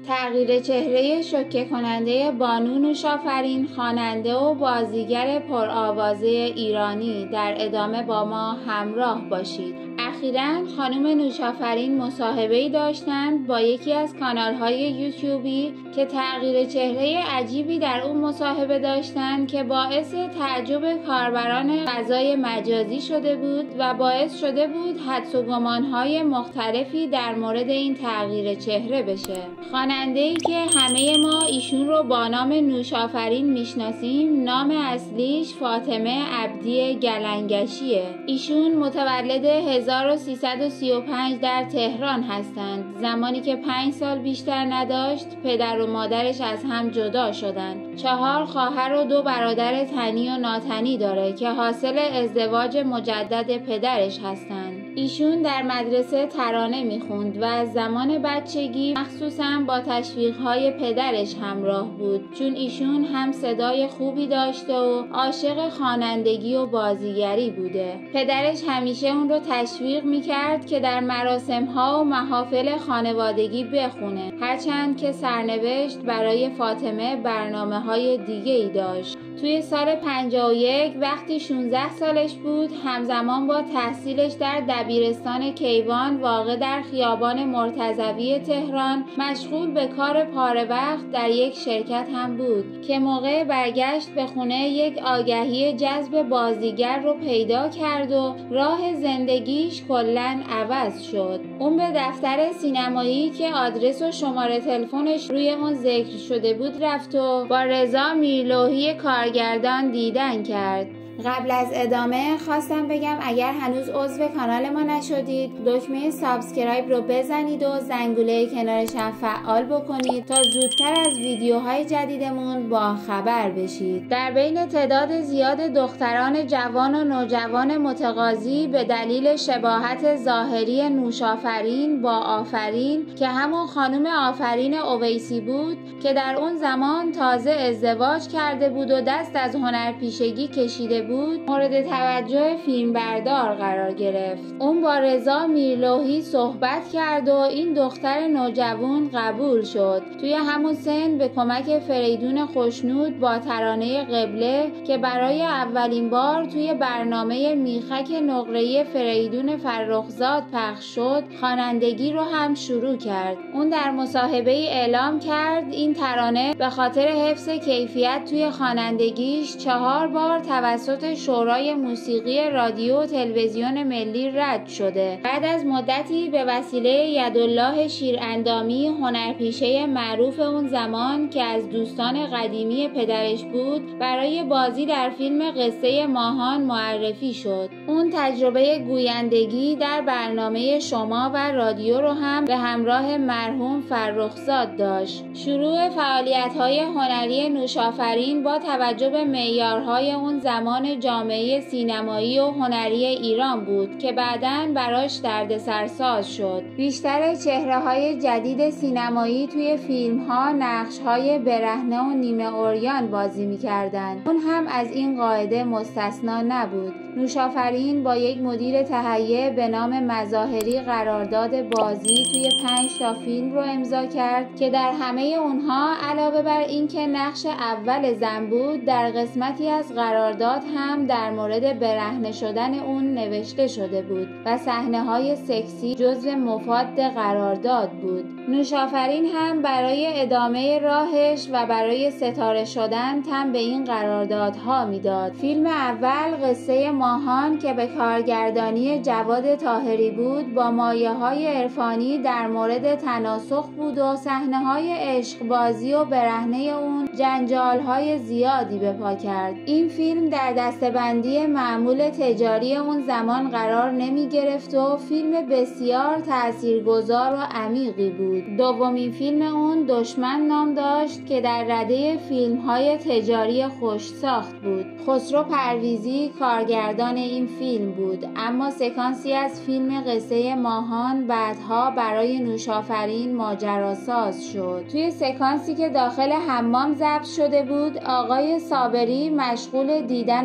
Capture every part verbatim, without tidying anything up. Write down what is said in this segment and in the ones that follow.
تغییر چهره شوکه کننده بانو نوشافرین، خواننده و بازیگر پرآوازه ایرانی. در ادامه با ما همراه باشید. اخیراً خانم نوشافرین مصاحبه‌ای داشتند با یکی از کانال‌های یوتیوبی که تغییر چهره عجیبی در اون مصاحبه داشتند که باعث تعجب کاربران فضای مجازی شده بود و باعث شده بود حدس و گمان‌های مختلفی در مورد این تغییر چهره بشه. خواننده‌ای که همه ما ایشون رو با نام نوشافرین میشناسیم، نام اصلیش فاطمه عبدی گلنگشیه. ایشون متولد هزار و سیصد و سی و پنج در تهران هستند. زمانی که پنج سال بیشتر نداشت، پدر و مادرش از هم جدا شدند. چهار خواهر و دو برادر تنی و ناتنی داره که حاصل ازدواج مجدد پدرش هستند. ایشون در مدرسه ترانه میخوند و از زمان بچگی مخصوصاً با تشویق‌های پدرش همراه بود، چون ایشون هم صدای خوبی داشته و عاشق خوانندگی و بازیگری بوده. پدرش همیشه اون رو تشویق میکرد که در مراسم‌ها و محافل خانوادگی بخونه، هرچند که سرنوشت برای فاطمه برنامه‌های دیگه‌ای داشت. توی سال پنجاه و یک وقتی شانزده سالش بود، همزمان با تحصیلش در دبیرستان کیوان واقع در خیابان مرتضوی تهران مشغول به کار پاره وقت در یک شرکت هم بود که موقع برگشت به خونه یک آگهی جذب بازیگر رو پیدا کرد و راه زندگیش کلاً عوض شد. اون به دفتر سینمایی که آدرس و شماره تلفنش روی اون ذکر شده بود رفت و با رضا میرلوحی کارگردان دیدن کرد. قبل از ادامه خواستم بگم اگر هنوز عضو کانال ما نشدید، دکمه سابسکرایب رو بزنید و زنگوله کنارش هم فعال بکنید تا زودتر از ویدیوهای جدیدمون با خبر بشید. در بین تعداد زیاد دختران جوان و نوجوان متقاضی به دلیل شباهت ظاهری نوشافرین با آفرین که همون خانم آفرین اویسی بود که در اون زمان تازه ازدواج کرده بود و دست از هنرپیشگی کشیده بود، مورد توجه فیلمبردار قرار گرفت. اون با رضا میرلوحی صحبت کرد و این دختر نوجوان قبول شد. توی همون سن به کمک فریدون خوشنود با ترانه قبله که برای اولین بار توی برنامه میخک نقره‌ای فریدون فرخزاد پخش شد، خوانندگی رو هم شروع کرد. اون در مصاحبه‌ای اعلام کرد این ترانه به خاطر حفظ کیفیت توی خوانندگیش چهار بار توسط شورای موسیقی رادیو و تلویزیون ملی رد شده. بعد از مدتی به وسیله یدالله شیراندامی، هنرپیشه معروف اون زمان که از دوستان قدیمی پدرش بود، برای بازی در فیلم قصه ماهان معرفی شد. اون تجربه گویندگی در برنامه شما و رادیو رو هم به همراه مرحوم فرخزاد داشت. شروع فعالیت‌های هنری نوشافرین با توجه به معیارهای اون زمان جامعه سینمایی و هنری ایران بود که بعداً براش دردسرساز شد. بیشتر چهره‌های جدید سینمایی توی فیلم‌ها نقش‌های برهنه و نیمه عریان بازی می‌کردند. اون هم از این قاعده مستثنا نبود. نوشافرین با یک مدیر تهیه به نام مظاهری قرارداد بازی توی پنج تا فیلم رو امضا کرد که در همه اونها علاوه بر اینکه نقش اول زن بود، در قسمتی از قرارداد هم در مورد برهنه شدن اون نوشته شده بود و صحنه‌های سکسی جزو مفاد قرارداد بود. نوشافرین هم برای ادامه راهش و برای ستاره شدن تن به این قراردادها میداد. فیلم اول قصه ماهان که به کارگردانی جواد طاهری بود، با مایه‌های عرفانی در مورد تناسخ بود و صحنه‌های عشق بازی و برهنه اون جنجال‌های زیادی به پا کرد. این فیلم در دسته‌بندی معمول تجاری اون زمان قرار نمی گرفت و فیلم بسیار تاثیرگذار و عمیقی بود. دومین فیلم اون دشمن نام داشت که در رده فیلم‌های تجاری خوش ساخت بود. خسرو پرویزی کارگردان این فیلم بود، اما سکانسی از فیلم قصه ماهان بعدها برای نوشافرین ماجراساز شد. توی سکانسی که داخل حمام ضبط شده بود، آقای صابری مشغول دیدن و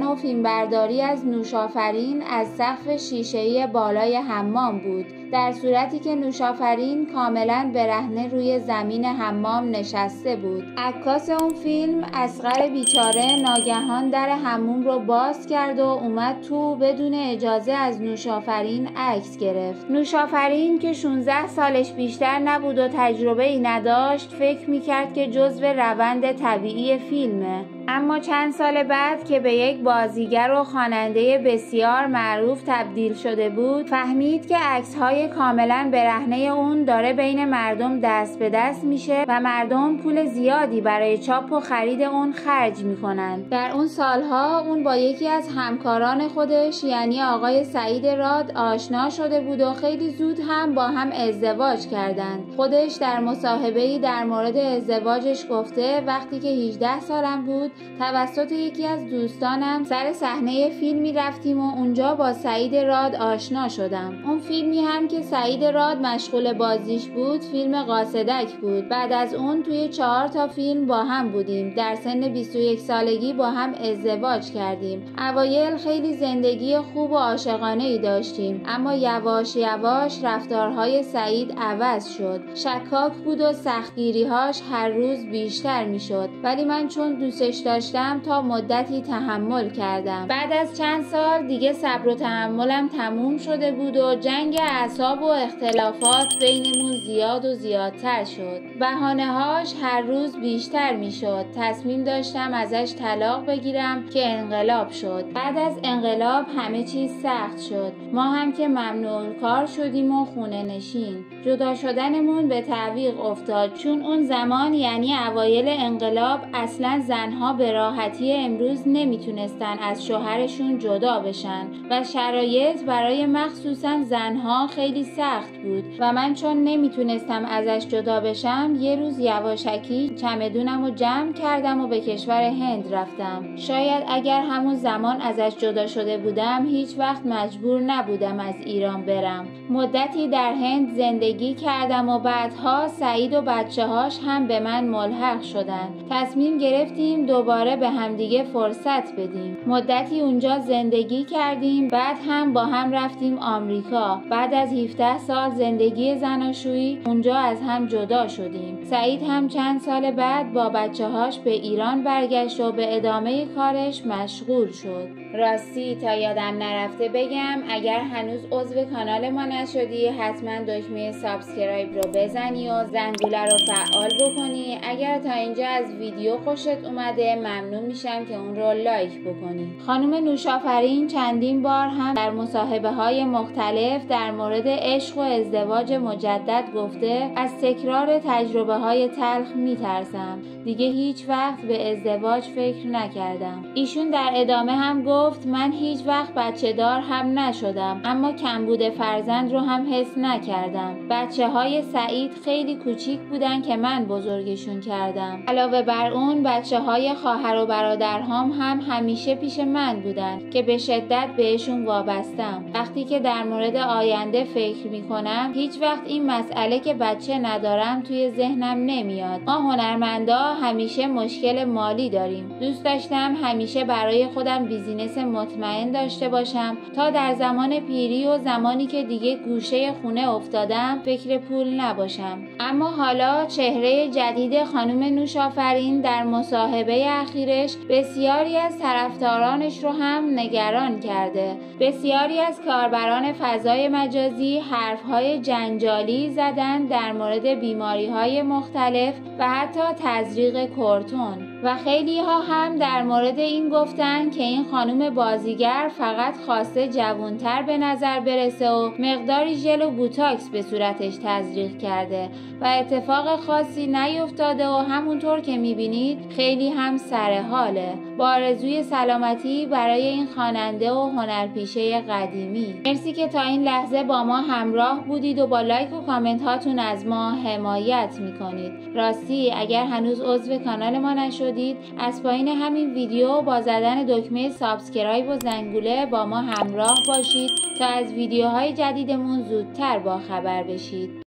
و فیلمبرداری از نوشافرین از سقف شیشه‌ای بالای حمام بود، در صورتی که نوشافرین کاملا برهنه روی زمین حمام نشسته بود. عکاس اون فیلم اصغر بیچاره ناگهان در حموم رو باز کرد و اومد تو بدون اجازه از نوشافرین عکس گرفت. نوشافرین که شانزده سالش بیشتر نبود و تجربه ای نداشت فکر میکرد که جزو روند طبیعی فیلمه، اما چند سال بعد که به یک بازیگر و خواننده بسیار معروف تبدیل شده بود فهمید که عکس‌های کاملا برهنه اون داره بین مردم دست به دست میشه و مردم پول زیادی برای چاپ و خرید اون خرج میکنن. در اون سالها اون با یکی از همکاران خودش یعنی آقای سعید راد آشنا شده بود و خیلی زود هم با هم ازدواج کردند. خودش در مصاحبه‌ای در مورد ازدواجش گفته وقتی که هجده سالم بود توسط یکی از دوستانم سر صحنه فیلمی رفتیم و اونجا با سعید راد آشنا شدم. اون فیلمی هم که سعید راد مشغول بازیش بود فیلم قاصدک بود. بعد از اون توی چهار تا فیلم با هم بودیم. در سن بیست و یک سالگی با هم ازدواج کردیم. اوایل خیلی زندگی خوب و عاشقانه‌ای داشتیم، اما یواش یواش رفتارهای سعید عوض شد. شکاک بود و سختگیری‌هاش هر روز بیشتر میشد، ولی من چون دوستش داشتم تا مدتی تحمل کردم. بعد از چند سال دیگه صبر و تحملم تموم شده بود و جنگ اعصاب و اختلافات بینمون زیاد و زیادتر شد. بهانه‌هاش هر روز بیشتر میشد. تصمیم داشتم ازش طلاق بگیرم که انقلاب شد. بعد از انقلاب همه چیز سخت شد. ما هم که ممنوع کار شدیم و خونه نشین. جدا شدنمون به تعویق افتاد، چون اون زمان یعنی اوایل انقلاب اصلا زنها به راحتی امروز نمیتونستن از شوهرشون جدا بشن و شرایط برای مخصوصا زنها خیلی سخت بود و من چون نمیتونستم ازش جدا بشم یه روز یواشکی چمدونم رو جمع کردم و به کشور هند رفتم. شاید اگر همون زمان ازش جدا شده بودم هیچ وقت مجبور نبودم از ایران برم. مدتی در هند زندگی کردم و بعدها سعید و بچه هاش هم به من ملحق شدن. تصمیم گرفتیم دوباره به همدیگه فرصت بدیم. مدتی اونجا زندگی کردیم، بعد هم با هم رفتیم آمریکا. بعد از هفده سال زندگی زناشویی اونجا از هم جدا شدیم. سعید هم چند سال بعد با بچه هاش به ایران برگشت و به ادامه کارش مشغول شد. راستی تا یادم نرفته بگم اگر هنوز عضو کانال ما نشدی حتما دکمه سابسکرایب رو بزنی و زنگوله رو فعال بکنی. اگر تا اینجا از ویدیو خوشت اومده ممنون میشم که اون رو لایک بکنی. خانم نوشافرین چندین بار هم در مصاحبه های مختلف در مورد عشق و ازدواج مجدد گفته از تکرار تجربه های تلخ میترسم. دیگه هیچ وقت به ازدواج فکر نکردم. ایشون در ادامه هم گفت من هیچ وقت بچه دار هم نشدم، اما کمبود فرزند رو هم حس نکردم. بچه های سعید خیلی کوچیک بودن که من بزرگشون کردم. علاوه بر اون بچه های خواهر و برادرهام هم همیشه پیش من بودن که به شدت بهشون وابستم. وقتی که در مورد آینده فکر میکنم هیچ وقت این مسئله که بچه ندارم توی ذهنم نمیاد. ما هنرمندا همیشه مشکل مالی داریم. دوست داشتم همیشه برای خودم بیزینس مطمئن داشته باشم تا در زمان پیری و زمانی که دیگه گوشه خونه افتادم فکر پول نباشم. اما حالا چهره جدید خانم نوشافرین در مصاحبه اخیرش بسیاری از طرفدارانش رو هم نگران کرده. بسیاری از کاربران فضای مجازی حرفهای جنجالی زدن در مورد بیماری‌های مختلف و حتی تزریق کورتون و خیلی ها هم در مورد این گفتن که این خانم بازیگر فقط خواسته جوانتر به نظر برسه و مقداری ژل و بوتاکس به صورتش تزریق کرده و اتفاق خاصی نیفتاده و همونطور که میبینید خیلی هم سر حاله. با آرزوی سلامتی برای این خواننده و هنرپیشه قدیمی. مرسی که تا این لحظه با ما همراه بودید و با لایک و کامنت هاتون از ما حمایت میکنید. راستی اگر هنوز عضو کانال ما نشدید از پایین همین ویدیو با زدن دکمه سابسکرایب و زنگوله با ما همراه باشید تا از ویدیوهای جدیدمون زودتر با خبر بشید.